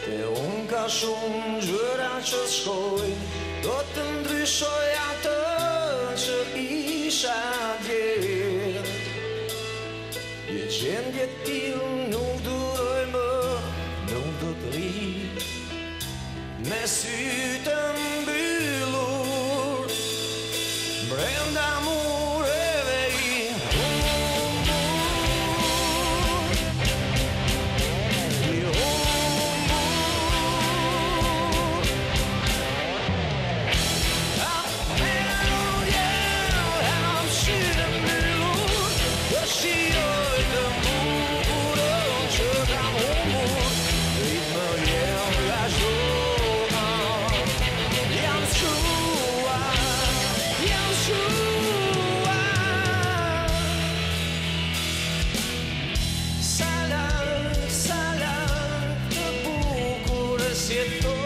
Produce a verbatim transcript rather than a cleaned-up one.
E unë ka shumë gjëra që shkoj, do të ndryshoj atë që isha djerë. Je gjendje t'ilë nuk duroj më, nuk do të ri, me sytë mbyllur brenda mureve i humbur, i humbur. Melodje hem sytë mbyllur, të shijoj të mburën që kam humbur. Ritmë jem nga zhona, jam shkuar, jam shkuar. Sa larg, sa larg të bukur si jeton.